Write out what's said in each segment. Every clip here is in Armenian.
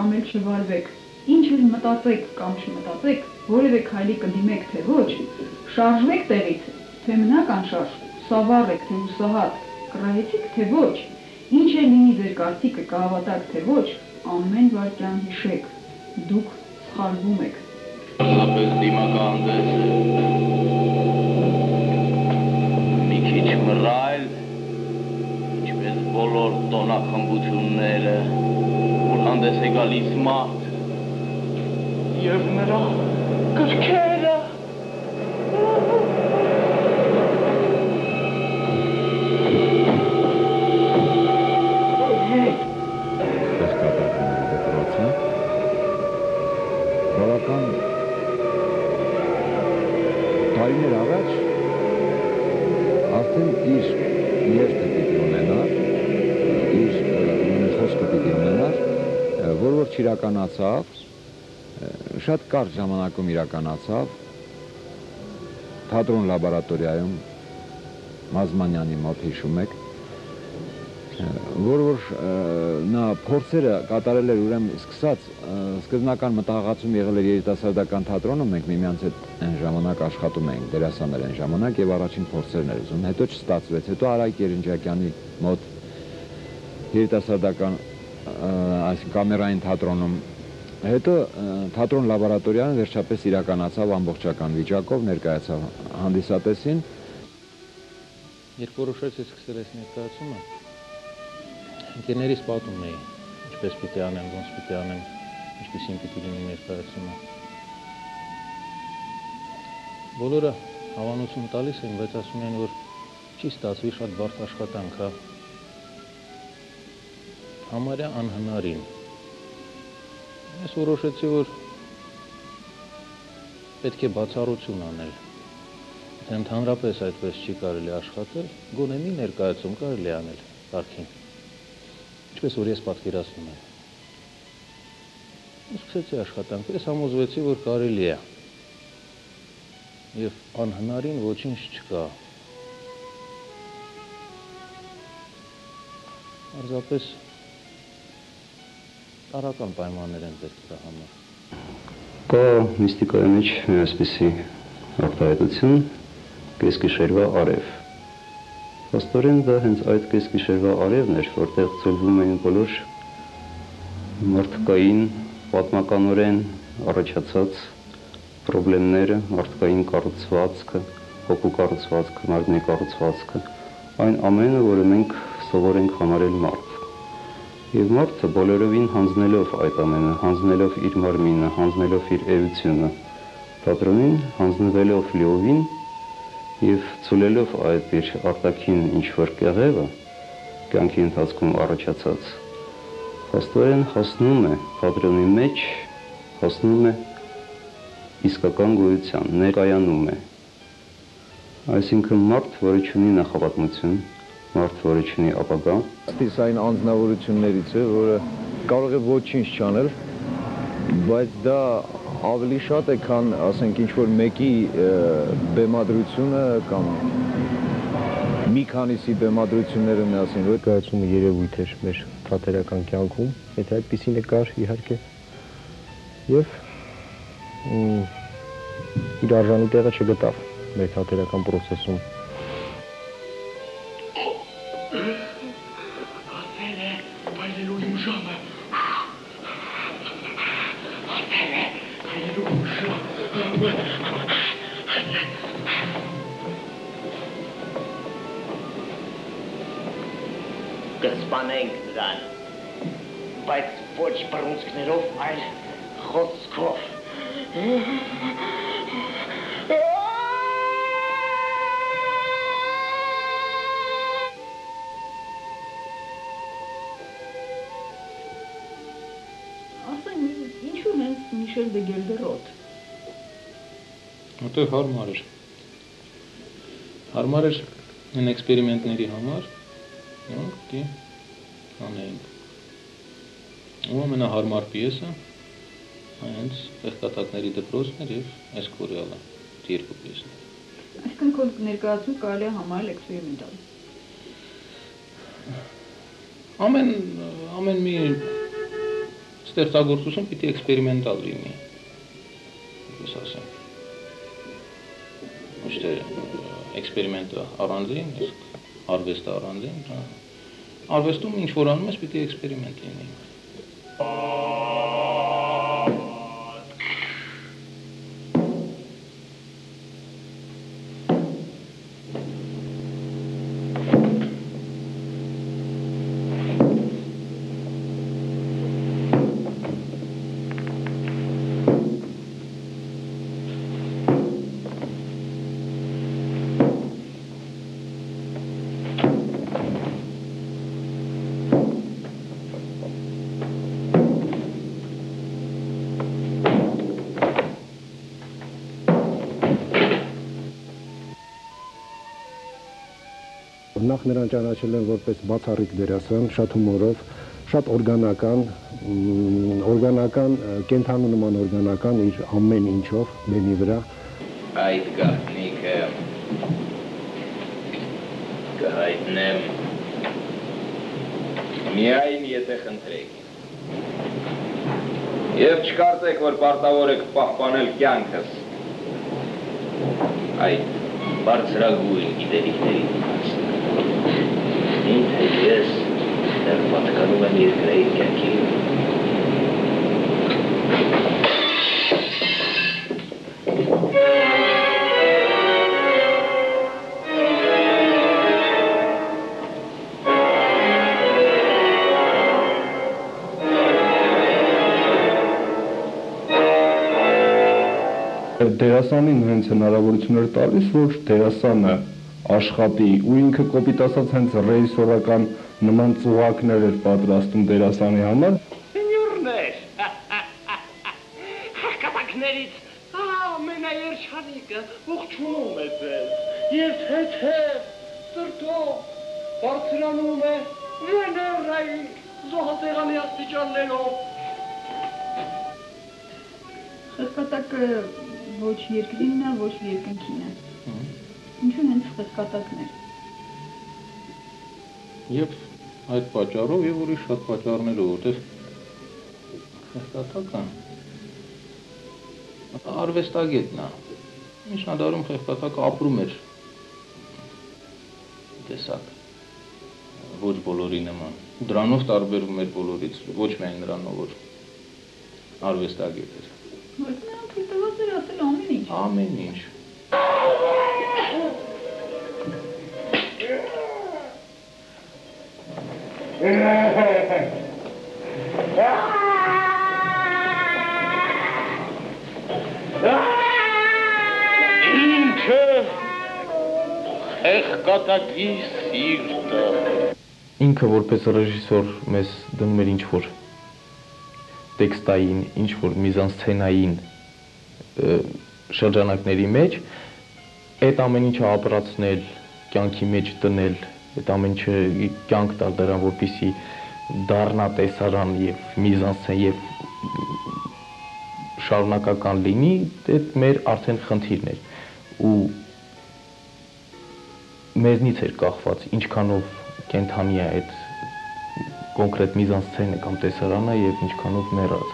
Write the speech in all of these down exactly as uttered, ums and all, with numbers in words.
կամ էլ չվարվեք, ինչ էլ մտածեք կամ չմտածեք, որևէ քայլի կդիմեք թե ոչ, շարժվեք տեղից, թե մնաք անշարժ, սավառ եք թե հուսահատ, կռահեցիք թե ոչ, ինչ էլ լինի ձեր կարծիքը կհավատաք թե ոչ, ամեն վայրկյան հիշեք, դուք սխալվում եք։ Պարզապես դիմական դես է, մի քիչ մռայլ, ինչպես բոլոր տոնախմբությունները, որ հանդես է գալիս մարդ, և նրա կրքերը։ Տարիներ առաջ արդեն իր երթը պիտի ունենար, իր խոսքը պիտի ունենար, որ որ չիրականացավ, շատ կարճ ժամանակում իրականացավ թատրոն լաբորատորիայում Մազմանյանի մոտ հիշում եք, որ որ նա փորձերը կատարել էր ուրեմն սկսած սկզբնական մտահղացում եղել էր երիտասարդական թատրոնում, մենք միմյանց հետ այն ժամանակ աշխատում էինք, դերասաններ այն ժամանակ եւ առաջին փորձերն էր ուզում, հետո չստացվեց, հետո Արայք Երնջակյանի մոտ երիտասարդական այս կամերային թատրոնում, հետո թատրոն լաբորատորիան վերջապես իրականացավ ամբողջական վիճակով, ներկայացավ հանդիսատեսին։ Երբ որոշեցի սկսել այս ներկայացումը, ընկերներիս պատում էի, ինչպես պիտի անեմ, ոնց պիտի անեմ, ինչպիսին պիտի լինի ներկայացումը։ Բոլորը հավանություն տալիս էին, բայց ասում էին, որ չի ստացվի, շատ բարդ աշխատանք, հա։ Համարյա անհնարին։ Ես որոշեցի, որ պետք է բացառություն անել։ Եթե ընդհանրապես այդպես չի կարելի աշխատել, գոնե մի ներկայացում կարելի անել կարգին։ Ինչպես որ ես պատկերացնում եմ։ Սկսեցի աշխատանքը, ես համոզվեցի, որ կարելի է։ Եվ անհնարին ոչինչ չկա։ Պարզապես տարական պայմաններ են պետք դրա համար։ Կա միստիկայի մեջ մի այսպիսի արտահայտություն, կեսգիշերվա արև։ Փաստորեն դա հենց այդ կեսգիշերվա արևն էր, որտեղ ծնվում էին բոլոր մարդկային պատմականորեն առաջացած պրոբլեմները, մարդկային կառուցվածքը, հոգու կառուցվածքը, մարմնի կառուցվածքը, այն ամենը, որը մենք սովոր ենք համարել մարդ։ Եվ մարդը բոլորովին հանձնելով այդ ամենը, հանձնելով իր մարմինը, հանձնելով իր էությունը, թատրոնին հանձնվելով լիովին և ցոլելով այդ իր արտաքին ինչ-որ կեղևը, կյանքի ընթացքում առաջացած, փաստորեն հասնում է թատրոնի մեջ, հասնում է իսկական գոյության, ներկայանում է։ Այսինքն մարդ, որը չունի նախապատմություն, մարդ, որը չունի ապագա։ Ստիս այն անձնավորություններից է, որը կարող է ոչինչ չանել, բայց դա ավելի շատ է, քան, ասենք, ինչ-որ մեկի բեմադրությունը կամ մի քանիսի բեմադրությունները միասին։ Ներկայացումը երևույթ էր մեր թատերական կյանքում, եթե այդպիսին է կար, իհարկե, և իր արժանի տեղը չգտավ մեր թատերական պրոցեսում։ Կսպանենք նրան, բայց ոչ բռունցքներով, այլ խոսքով։ Ասեն, ինչու հենց Միշել դե Գելդերոտ։ Որտեղ հարմար էր։ Հարմար էր այն էքսպերիմենտների համար, որոնք անեինք։ Ու ամենահարմար պիեսը հենց Պեղկատակների դպրոցն էր և այս կորեալը, երկու պիեսն։ Այսինքն քո ներկայացում կարելի է համարել էքսպերիմենտալ։ Ամեն ամեն մի ստեղծագործություն պիտի էքսպերիմենտալ լինի, ինչպես ասեմ։ Ոչ թե էքսպերիմենտը առանձին, իսկ արվեստը առանձին, արվեստում ինչ որ անում ես, պիտի էքսպերիմենտ լինի։ Նախ նրան ճանաչել են որպես բացառիկ դերասան, շատ հումորով, շատ օրգանական, օրգանական, կենթանու նման օրգանական իր ամեն ինչով բեմի վրա։ Այդ գաղտնիքը կհայտնեմ միայն եթե խնդրեք։ Եվ չկարծեք, որ պարտավոր եք պահպանել կյանքս այդ բարձրագույն գիտելիքների դիմաց։ Ինձ ես դեռ պատկանում եմ երկրայի կյանքին։ Դերասանին հենց հնարավորություններ տալիս, որ դերասանը աշխատի ու ինքը կոպիտ ասած հենց ռեժիսորական նման ծուղակներ էր պատրաստում դերասանի համար։ Սենյորներ, հարկատակներից ամենաերջանիկը ողջունում է ձեզ և հետ-հետ սրտով բարձրանում է Վեներային զոհատեղանի աստիճաններով։ Խեղկատակը ոչ երկրինն է, ոչ երկնքին է։ Ինչու հենց խեղկատակներ։ Եվ այդ պատճառով եւ ուրիշ շատ պատճառներով, որտեղ խեղկատակը արվեստագետն է։ Միջնադարում խեղկատակը ապրում էր տեսակ ոչ բոլորի նման։ Դրանով տարբերվում էր բոլորից, ոչ միայն նրանով, որ արվեստագետ էր։ Բայց նրանք թույլտված էր ասել ամեն ինչ։ Ամեն ինչ։ Ինքը խեղկատակի սիրտը։ Ինքը որպես ռեժիսոր մեզ դնում էր ինչ-որ տեքստային, ինչ-որ միզանսցենային շրջանակների մեջ, այդ ամեն ինչը ապրացնել, կյանքի մեջ դնել, այդ ամեն ինչը կյանք տալ դրան, որպեսզի դառնա տեսարան եւ միզանսցեն եւ շարունակական լինի, այդ մեր արդեն խնդիրն էր ու մեզնից էր կախված ինչքանով կենթանի է այդ կոնկրետ միզանսցենը կամ տեսարանը եւ ինչքանով մեռած։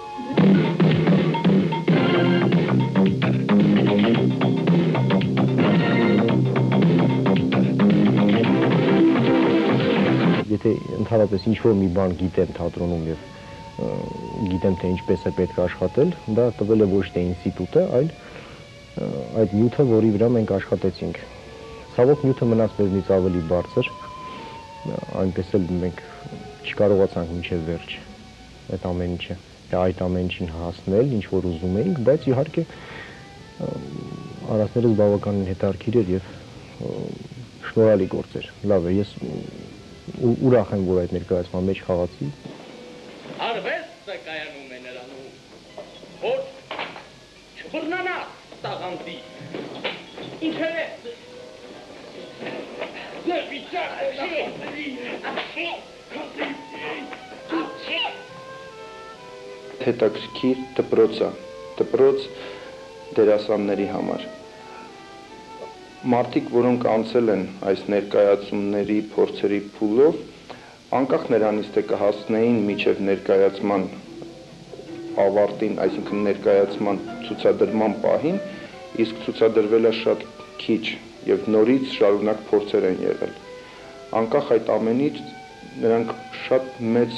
Եթե ընդհանրապես ինչ-որ մի բան գիտեմ թատրոնում եւ գիտեմ թե ինչպես է պետք աշխատել, դա տվել է ոչ թե ինստիտուտը, այլ այդ նյութը, որի վրա մենք աշխատեցինք։ Ցավոք նյութը մնաց մեզնից ավելի բարձր, այնպես էլ մենք չկարողացանք մինչև վերջ այդ ամեն ինչը, այդ ամեն ինչին հասնել, ինչ որ ուզում էինք, բայց իհարկե արածներս բավականին հետաքրքիր էր եւ շնորհալի գործ էր։ Լավ է, ես ուրախ եմ, որ այդ ներկայացման մեջ խաղացի։ Արվեստը կայանում է նրանում, որ չբռնանա տաղանդի, ինքն է, հետաքրքիր դպրոց է, դպրոց դերասանների համար։ Մարդիկ, որոնք անցել են այս ներկայացումների փորձերի փուլով, անկախ նրանից թե կհասնեին միջև ներկայացման ավարտին, այսինքն ներկայացման ցուցադրման պահին, իսկ ցուցադրվելը շատ քիչ եւ նորից շարունակ փորձեր են եղել։ Անկախ այդ ամենից նրանք շատ մեծ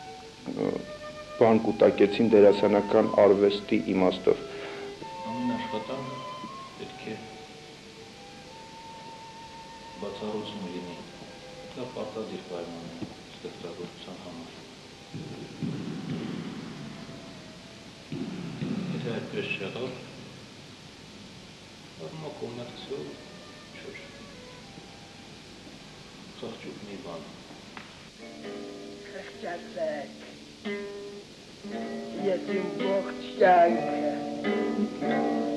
բան կուտակեցին դերասանական արվեստի իմաստով։ Ամեն աշխատանք պետք է բացառություն լինի, դա պարտադիր պայման է ստեղծագործության համար։ Եթե այդպես չեղավ, ապա կոմերցիա չէր։ Խղճուկ մի բան։ Խղճացեք, ես իմ ողջ կյանքը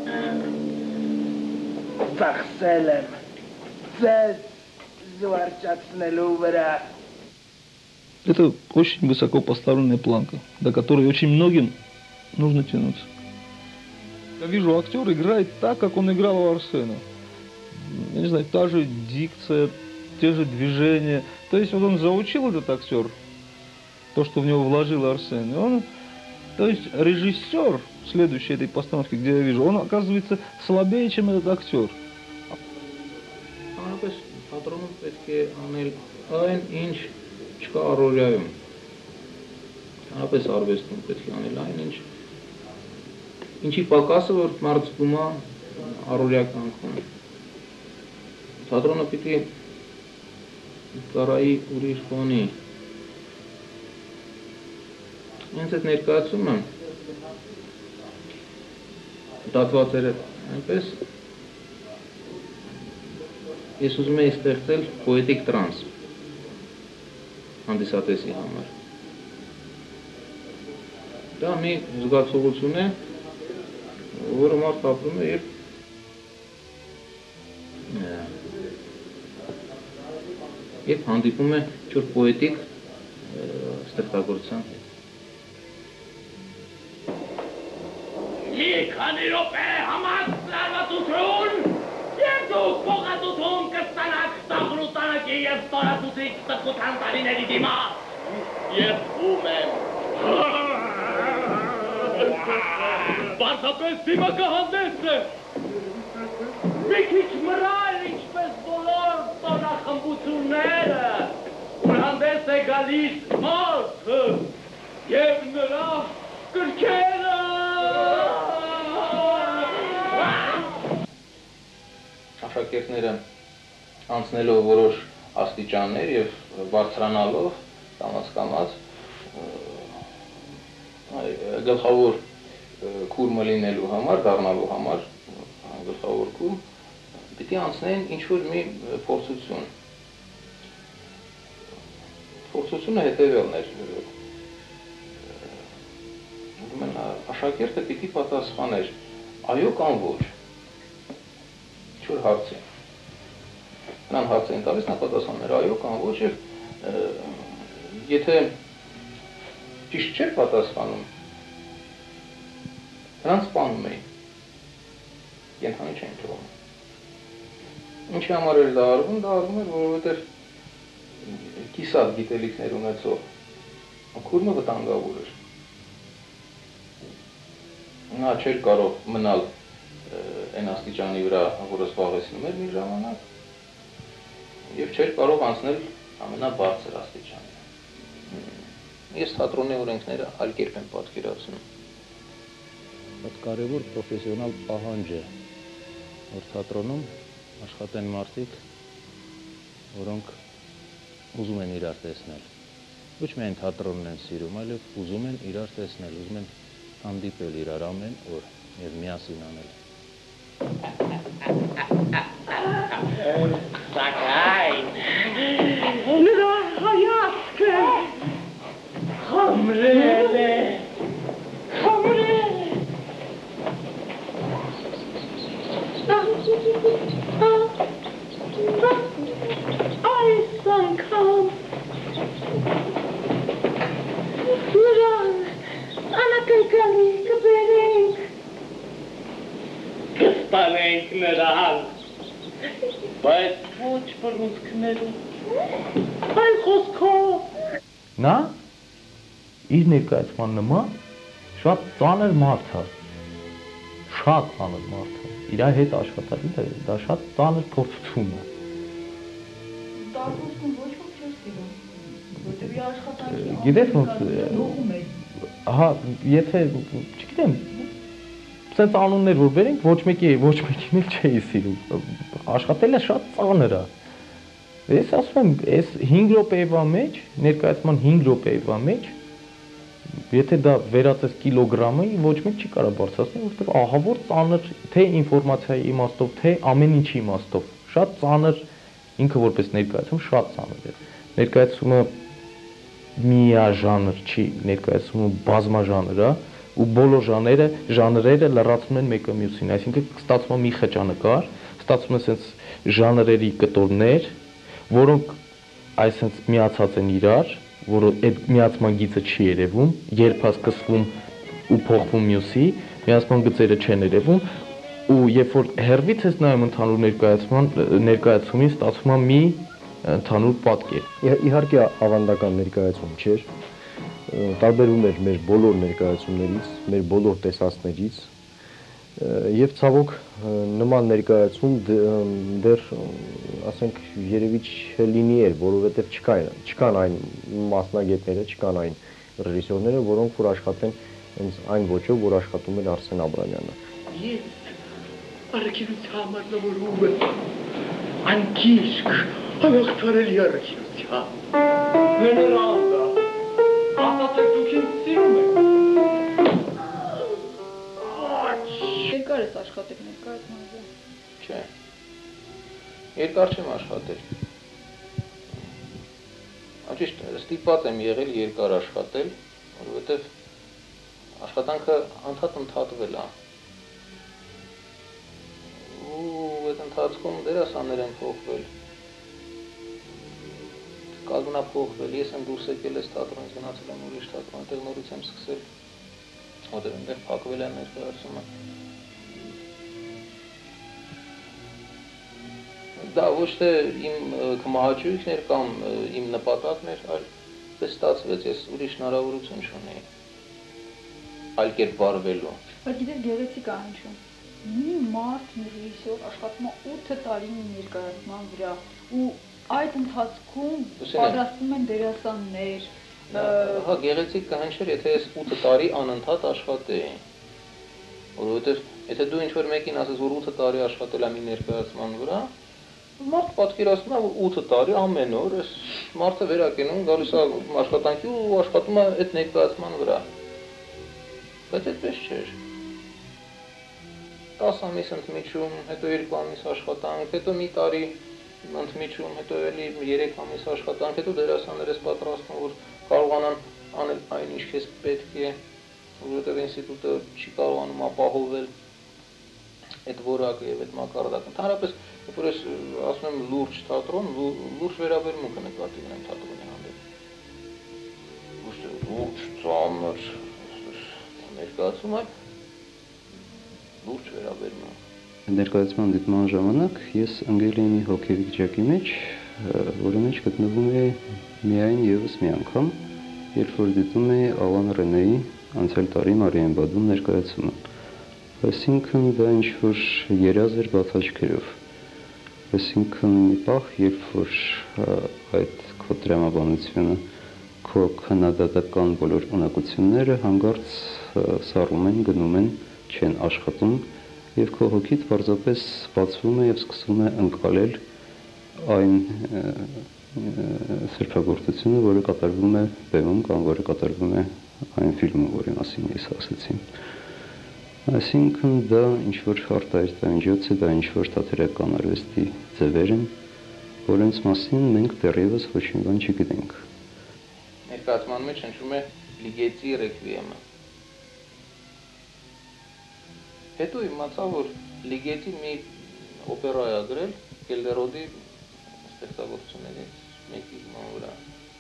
ծախսել եմ ձեզ զվարճացնելու вրա. Это очень высоко поставленная планка, до которой очень многим нужно тянуться. Я вижу, актер играет так, как он играл у Арсена. Я не знаю, та же дикция, те же движения. То есть вот он заучил этот актер, то, что в него вложил Арсен. И он, то есть режиссер следующей этой постановки, где я вижу, он оказывается слабее, чем этот актер. Թատրոնում պետք է անել այն, ինչ չկա առօրյայում։ Հանրապես արվեստում պետք է անել այն, ինչ ինչի պակասը, որ մարդ զգում է առօրյա կյանքում։ Թատրոնը պիտի կարայի ուրիշ բանի։ Հենց այդ ներկայացումը դատված էր այնպես, ես ուզում եի ստեղծել պոետիկ տրանս հանդիսատեսի համար։ Դա մի զգացողություն է, որը մարդ ապրում է, երբ հանդիպում է ինչ-որ պոետիկ ստեղծագործության հետ։ Մի քանի րոպե համարձակություն Եվ դուք փոխադություն կստանաք տաղրուտանակի և ստորացուցիչ տխուտան տարիների դիմաց։ Եթվում եմ։ Պարզապես դիմակահանդես է։ Մի քիչ մռայլ, ինչպես բոլոր տոնախմբությունները, ուր հանդես է գալիս մարդը և նրա կրքերը։ Աշակերտները անցնելով որոշ աստիճաններ և բարձրանալով կամաց-կամաց գլխավոր կուրմը լինելու համար, դառնալու համար գլխավոր կուրմ, պիտի անցնեն ինչ-որ մի փորձություն։ Փորձությունը հետևյալն էր։ Աշակերտը պիտի պատասխաներ այո կամ ոչ։ Ինչ-որ հարց է։ Նրան հարց էին տալիս, նա պատասխաներ այո կամ ոչ, և եթե ճիշտ չէր պատասխանում, նրան սպանում էին, կենդանի չէին թողում։ Ինչի համար էր դա արվում, դա արվում էր, որովհետև կիսատ գիտելիքներ ունեցող կուրմը վտանգավոր էր։ Նա չէր կարող մնալ այն աստիճանի վրա, որը զբաղեցնում էր մի ժամանակ, և չէր կարող անցնել ամենաբարձր աստիճանը։ Ես թատրոնի օրենքները այլ կերպ եմ պատկերացնում։ Բայց կարևոր պրոֆեսիոնալ պահանջ է, որ թատրոնում աշխատեն մարդիկ, որոնք ուզում են իրար տեսնել։ Ոչ միայն թատրոնն են սիրում, այլև ուզում են իրար տեսնել, ուզում են հանդիպել իրար ամեն օր և միասին անել։ Սակայն, նրա հայացքը խամրել է, խամրել է։ Այս անգամ նրան անակնկալի կբերենք, կստանենք նրան, բայց ոչ բռունցքներում, այլ խոսքով։ Նա իր ներկայացման նման շատ ծանր մարդ է, շատ ծանր մարդ է, իր հետ աշխատելը դա շատ ծանր փորձություն է։ Տարբերություն ոչ ոք չէր սիրում, որտեղ իր աշխատանքի Գիտես ոնց լողում էր։ Ահա, եթե, չգիտեմ, սենց անուններ որ բերենք, ոչ մեկի, ոչ մեկին էլ չէի սիրում, աշխատելը շատ ծանր է։ Ես ասում եմ, այս հինգ րոպեվա մեջ, ներկայացման հինգ րոպեվա մեջ, եթե դա վերածես կիլոգրամի, ոչ մեկ չի կարող բարձրացնել, որովհետև ահավոր ծանր, թե ինֆորմացիայի իմաստով, թե ամեն ինչի իմաստով, շատ ծանր, ինքը որպես ներկայացում շատ ծանր է։ Ներկայացումը միաժանր չի, ներկայացումը բազմաժանր է, ու բոլոր ժանրերը, ժանրերը լրացնում են մեկը մյուսին, այսինքն ստացվում է մի խճանկար, ստացվում է սենց ժանրերի կտորներ, որոնք այսպես միացած են իրար, որ այդ միացման գիծը չի երևում, երբ է սկսվում ու փոխվում մյուսի, միացման գծերը չեն երևում, ու երբ որ հեռվից ես նայում ընդհանուր ներկայացման ներկայացումին ստացվում է մի ընդհանուր պատկեր։ Իհարկե ավանդական ներկայացում չէր, տարբերում էր մեր բոլոր ներկայացումներից, մեր բոլոր տեսածներից, եւ ցավոք նման ներկայացում դեռ ասենք երևի չլինի էր, որովհետեւ չկան, չկան այն մասնագետները, չկան այն ռեժիսորները, որոնք որ աշխատեն հենց այն ոճով, որ աշխատում էր Արսեն Աբրամյանը։ Ես առաքինության համար նվիրում եմ անկիշք, անողջարելի առաքինության։ Վեներանդա, ասացեք դուք ինձ սիրում եք։ Երկար ես աշխատել ներկայացման վրա։ Չէ։ Երկար չեմ աշխատել։ Ճիշտ, ստիպված եմ եղել երկար աշխատել, որովհետև աշխատանքը անդադ ընդհատվել է։ Ու այդ ընթացքում դերասաններ են փոխվել։ Կազմն է փոխվել, ես եմ դուրս եկել այս թատրոնից, գնացել եմ ուրիշ թատրոն, այդտեղ նորից եմ սկսել, որտեղ այնտեղ փակվել է ներկայացումը։ Դա ոչ թե իմ կմահաճույքն էր կամ իմ նպատակն էր, այլ պես ստացվեց, ես ուրիշ հնարավորություն չունեի այլ կերպ վարվելու։ Բայց գիտես գեղեցիկ է ինչու։ Մի մարդ, մի ռեժիսոր աշխատում է ութ տարի ներկայացման վրա ու այդ ընթացքում պատրաստվում են դերասաններ։ Հա, գեղեցիկ կհնչեր, եթե ես ութ տարի անընդհատ աշխատեի։ Որովհետև եթե դու ինչ-որ մեկին ասես, որ ութ տարի աշխատել եմ մի ներկայացման վրա, մարդ պատկերացնում է, որ ութ տարի ամեն օր այս մարդը վերակենում, գալիս է աշխատանքի ու աշխատում է այդ ներկայացման վրա։ Բայց այդպես չէր։ տասը ամիս ընդմիջում, հետո երկու ամիս աշխատանք, հետո մի տարի ընդմիջում, հետո էլի երեք ամիս աշխատանք, հետո դերասաններ ես պատրաստում, որ կարողանան անել այն ինչ քեզ պետք է, որովհետև ինստիտուտը չի կարողանում ապահովել այդ որակը եւ այդ մակարդակը։ Ընդհանրապես, երբ որ ես ասում եմ լուրջ թատրոն, լուրջ վերաբերմունքը նկատի ունեմ թատրոնի հանդեպ։ Ոչ թե լուրջ, ծանր ներկայացում, այլ լուրջ վերաբերմունք։ Ներկայացման դիտման ժամանակ ես ընկել էի մի հոգեվիճակի մեջ, որի մեջ գտնվում էի միայն եւս մի անգամ, երբ որ դիտում էի Ալան Ռենեի անցյալ տարի Մարիամբադում ներկայացումը։ Այսինքն դա ինչ-որ երազ էր բաց աչքերով։ Այսինքն մի պահ, երբ որ այդ քո դրամաբանությունը, քո քննադատական բոլոր ունակությունները հանգարց սառում են, գնում են, չեն աշխատում, եւ քո հոգիդ պարզապես բացվում է եւ սկսում է ընկալել այն սրբագործությունը, որը կատարվում է բեմում կամ որը կատարվում է այն ֆիլմում, որի մասին ես ասացի։ Այսինքն դա ինչ-որ արտահայտամիջոց է, դա ինչ-որ թատերական արվեստի ձևեր են, որոնց մասին մենք դեռևս ոչ մի բան չգիտենք։ Ներկայացման մեջ հնչում է Լիգեցի ռեկվիեմը։ Հետո իմացա, որ Լիգեցի մի օպերա է գրել Կելդերոդի ստեղծագործություններից մեկի վրա։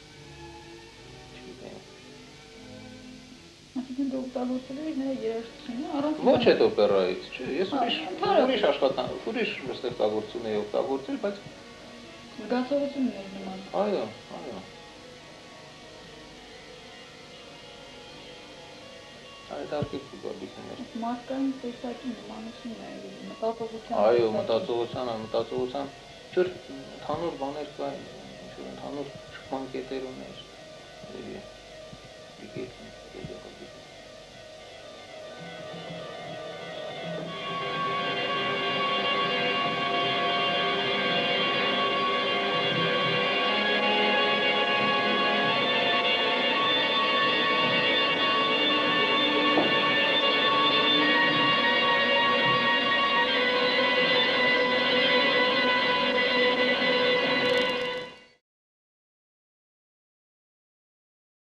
Այսինքն դու օգտագործել ես նրա երաժշտությունը առանց Ոչ այդ օպերայից, չէ, ես ուրիշ ուրիշ աշխատանք, ուրիշ ստեղծագործություն էի օգտագործել, բայց զգացողությունն էր նման։ Այո, այո։ Այդ արկիվ գոբիսներ։ Մարդկային տեսակի նմանություններ, մտածողության։ Այո, մտածողության, մտածողության ինչ-որ ընդհանուր բաներ կա, ինչ-որ ընդհանուր շփման կետեր ուներ։ Դեպի դեպի